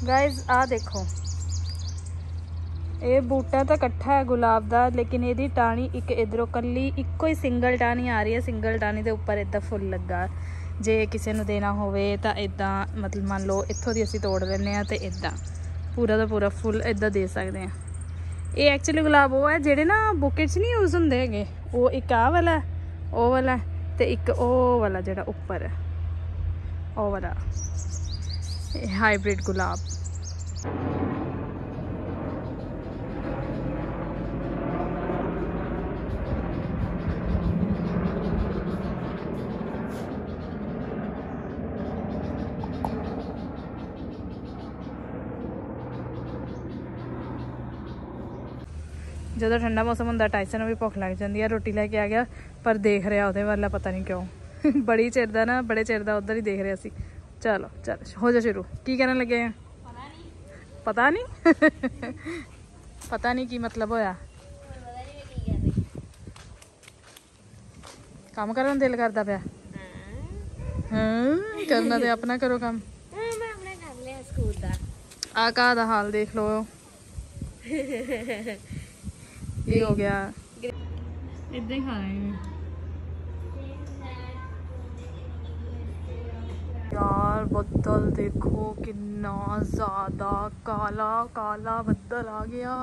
Guys आ देखो, ये बूटा तो कट्ठा है गुलाब का, लेकिन यदी टाणी एक इधरों कली इको ही सिंगल टाणी आ रही है। सिंगल टाणी के उपर इदा फुल लगा, जे किसी को देना होवे तो इदा मतलब मान लो इत्थों दी असीं तोड़ लैने तो इदा पूरा का पूरा फुल इदा दे सकते हैं। ये एक्चुअली गुलाब वो है जेडे ना बुके च नहीं यूज होंगे है, वो एक आ वाला ओ वाला तो एक ओ वाला जेड़ा उपर है ओ वाला हाइब्रिड गुलाब। जो ठंडा मौसम होंगे टाइसन भी भुख लग जाती है, रोटी लैके आ गया पर देख रहा वो वाला पता नहीं क्यों बड़ी चिर का ना बड़े चिर का उधर ही देख रहा सी। चलो चल हो जा शुरू, की कहने लगे हैं पता नहीं पता नहीं की मतलब होया। काम करन दिल करता पाया? हाँ करना तो अपना करो काम। आ का दा हाल देख लो ये हो गया इदा ही खाए यार। बदल देखो कितना ज्यादा काला काला बदल आ गया,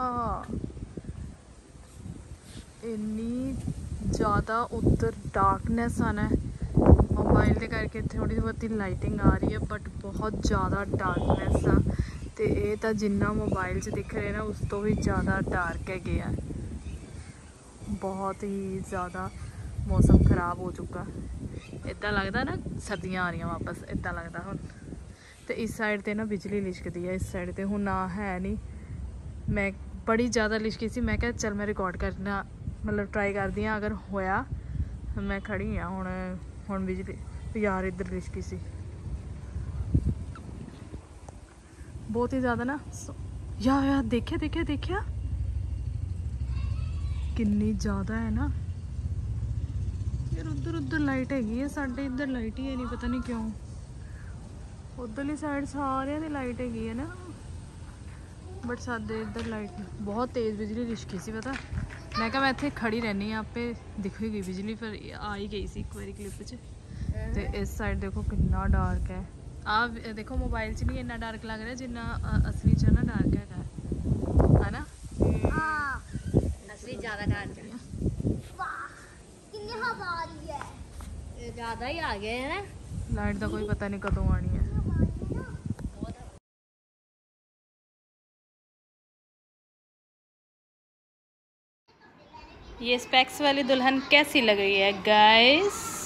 इन्नी ज्यादा उधर डार्कनेस आना है। मोबाइल के करके थोड़ी बहुत लाइटिंग आ रही है बट बहुत ज़्यादा डार्कनेस आ, तो ये तो जिन्ना मोबाइल च दिख रहे ना उस तो भी ज़्यादा डार्क है गया। बहुत ही ज़्यादा मौसम ख़राब हो चुका, इदा लगता ना सर्दियाँ आ रही वापस, इदा लगता हूँ। तो इस साइड ते ना बिजली लिशकती है, इस साइड ते हूँ ना है नहीं। मैं बड़ी ज़्यादा लिशकी सी, मैं क्या चल मैं रिकॉर्ड करना मतलब ट्राई करती हाँ, अगर होया मैं खड़ी हाँ हुण बिजली यार इधर लिशकी सी बहुत ही ज़्यादा ना। यार देखिया देखिया देखिया कितनी ज़्यादा है ना यार। उधर उधर लाइट हैगी है, साढ़े इधर लाइट ही है नहीं, पता नहीं क्यों। उधरली साइड सारे दी लाइट हैगी है ना, बट साढ़े इधर लाइट नहीं। बहुत तेज़ बिजली लिशकी सी, पता मैं क्या मैं इतने खड़ी रहनी आपे दिख ही गई बिजली, फिर आ ही गई सी एक बार क्लिप च। तो इस साइड देखो कितना डार्क है। आप देखो मोबाइल च नहीं इन्ना डार्क लग रहा जिन्ना असली च ना डार्क है ना। असली ज़्यादा डार्क है, ज़्यादा ही आ गए है ना। लाइट का कोई पता नहीं कदों आनी है। ये स्पेक्स वाली दुल्हन कैसी लग रही है गाइस?